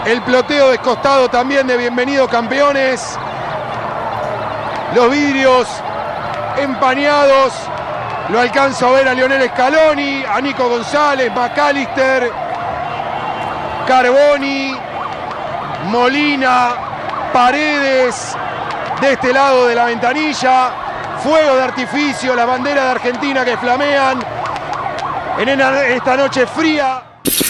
El ploteo descostado también de bienvenidos campeones. Los vidrios empañados. Lo alcanzo a ver a Lionel Scaloni, a Nico González, McAllister, Carboni, Molina, Paredes. De este lado de la ventanilla. Fuego de artificio, la bandera de Argentina que flamean en esta noche fría.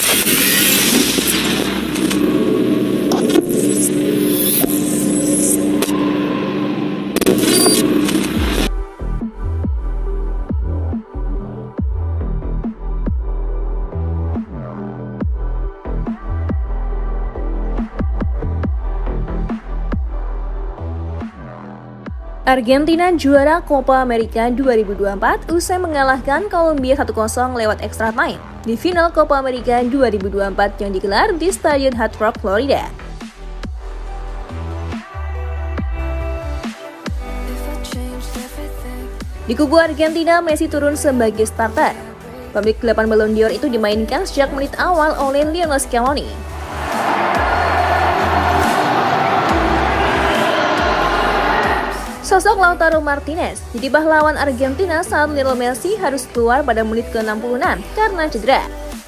Argentina juara Copa America 2024 usai mengalahkan Kolombia 1-0 lewat extra time di final Copa America 2024 yang digelar di Stadion Hard Rock, Florida. Di kubu Argentina, Messi turun sebagai starter. Pemilik 8 Ballon d'Or itu dimainkan sejak menit awal oleh Lionel Scaloni. Sosok Lautaro Martinez jadi pahlawan Argentina saat Lionel Messi harus keluar pada menit ke-66 karena cedera.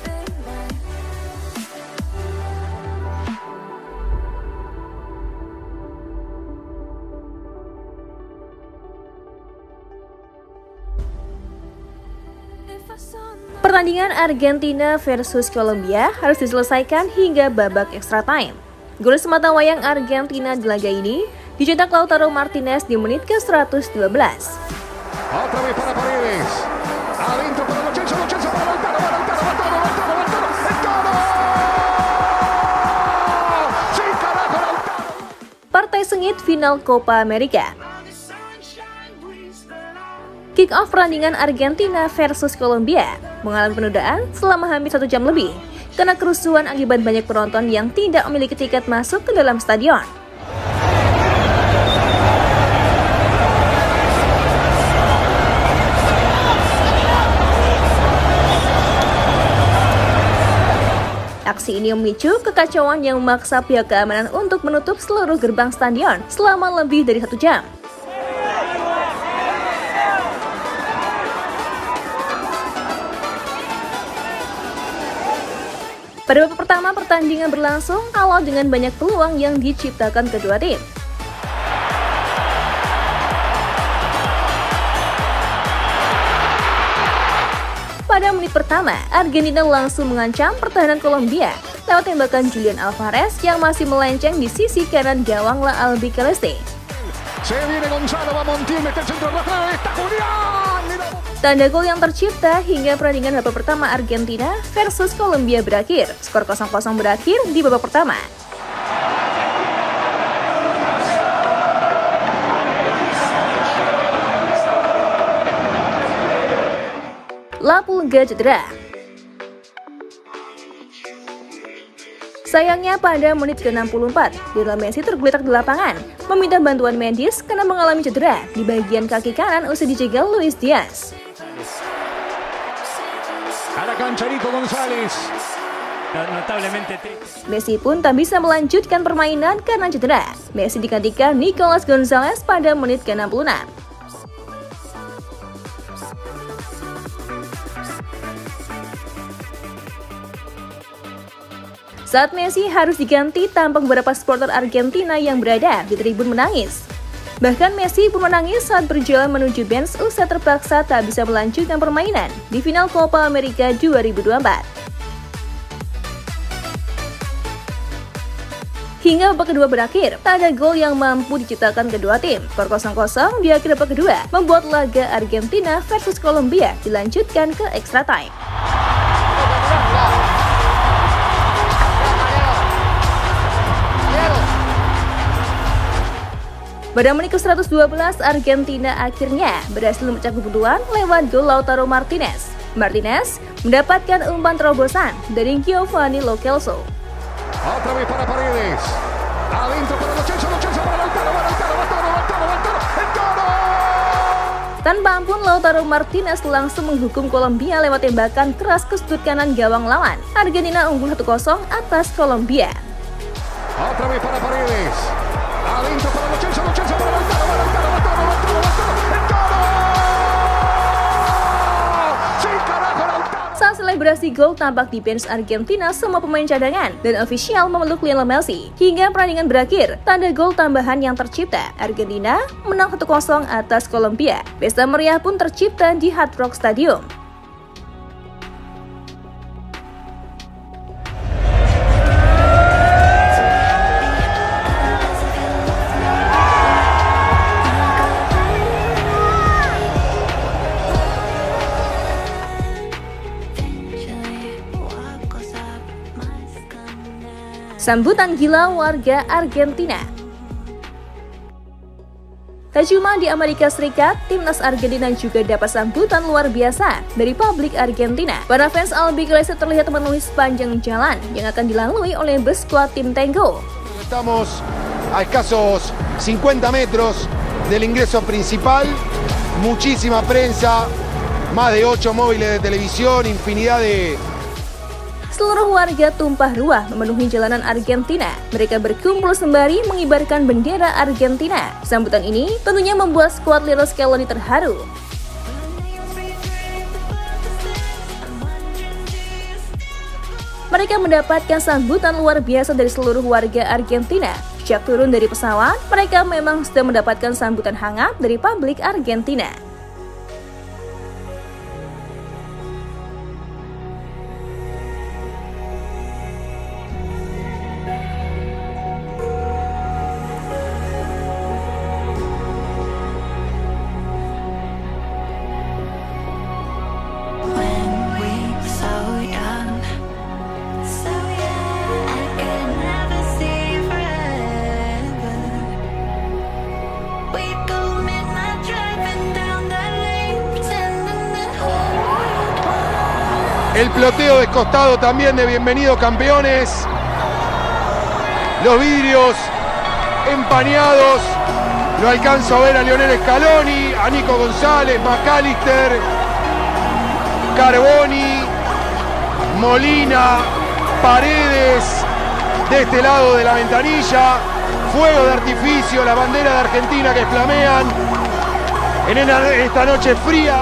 Pertandingan Argentina versus Kolombia harus diselesaikan hingga babak extra time. Gol sematawayang Argentina di laga ini dicetak Lautaro Martinez di menit ke-112. Partai sengit final Copa America. Kick-off pertandingan Argentina versus Kolombia mengalami penundaan selama hampir 1 jam lebih karena kerusuhan akibat banyak penonton yang tidak memiliki tiket masuk ke dalam stadion. Aksi ini memicu kekacauan yang memaksa pihak keamanan untuk menutup seluruh gerbang stadion selama lebih dari 1 jam. Pada babak pertama, pertandingan berlangsung alot dengan banyak peluang yang diciptakan kedua tim. Pada menit pertama, Argentina langsung mengancam pertahanan Kolombia lewat tembakan Julian Alvarez yang masih melenceng di sisi kanan gawang La Albiceleste. Tanda gol yang tercipta hingga pertandingan babak pertama Argentina versus Kolombia berakhir. Skor 0-0 berakhir di babak pertama. La Pulga cedera. Sayangnya pada menit ke-64, Lionel Messi tergeletak di lapangan, meminta bantuan medis karena mengalami cedera di bagian kaki kanan usai dijegal Luis Diaz. Messi pun tak bisa melanjutkan permainan karena cedera. Messi digantikan Nicolas Gonzalez pada menit ke-66. Saat Messi harus diganti, tampak beberapa supporter Argentina yang berada di tribun menangis. Bahkan Messi pun menangis saat berjalan menuju bench usai terpaksa tak bisa melanjutkan permainan di final Copa America 2024. Hingga babak kedua berakhir, tak ada gol yang mampu diciptakan kedua tim. Skor 0-0 di akhir babak kedua membuat laga Argentina versus Kolombia dilanjutkan ke extra time. Pada menit ke-112, Argentina akhirnya berhasil memecah kebutuhan lewat gol Lautaro Martinez. Martinez mendapatkan umpan terobosan dari Giovanni Lo Celso. Tanpa ampun, Lautaro Martinez langsung menghukum Kolombia lewat tembakan keras ke sudut kanan gawang lawan. Argentina unggul 1-0 atas Kolombia. Otra vez para Paredes. Adentro para Lo Celso para Lautaro. Sí, carajo, Lautaro. Saat selebrasi gol tampak di bench Argentina semua pemain cadangan dan ofisial memeluk Lionel Messi. Hingga pertandingan berakhir, tanda gol tambahan yang tercipta. Argentina menang 1-0 atas Kolombia. Pesta meriah pun tercipta di Hard Rock Stadium. Sambutan gila warga Argentina. Tak cuma di Amerika Serikat, timnas Argentina juga dapat sambutan luar biasa dari publik Argentina. Para fans albiceleste terlihat memenuhi sepanjang jalan yang akan dilalui oleh bus skuad tim Tango. Estamos a escasos 50 metros del ingreso principal, muchísima prensa, más de 8 móviles de televisión, infinidad de... Seluruh warga tumpah ruah memenuhi jalanan Argentina. Mereka berkumpul sembari mengibarkan bendera Argentina. Sambutan ini tentunya membuat skuad Lionel Scaloni terharu. Mereka mendapatkan sambutan luar biasa dari seluruh warga Argentina. Sejak turun dari pesawat, mereka memang sudah mendapatkan sambutan hangat dari publik Argentina. El ploteo descostado también de bienvenidos campeones. Los vidrios empañados. Lo alcanzo a ver a Lionel Scaloni, a Nico González, McAllister, Carboni, Molina, Paredes. De este lado de la ventanilla, fuego de artificio, la bandera de Argentina que flamean en esta noche fría.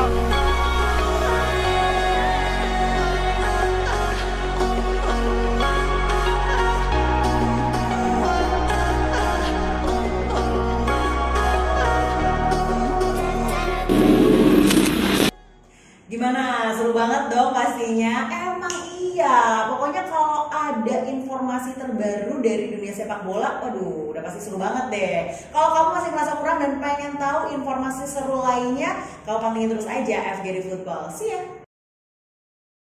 Gimana? Seru banget dong pastinya. Emang iya. Pokoknya kalau ada informasi terbaru dari dunia sepak bola, waduh, udah pasti seru banget deh. Kalau kamu masih merasa kurang dan pengen tahu informasi seru lainnya, kamu pantengin terus aja FGD Football. See ya.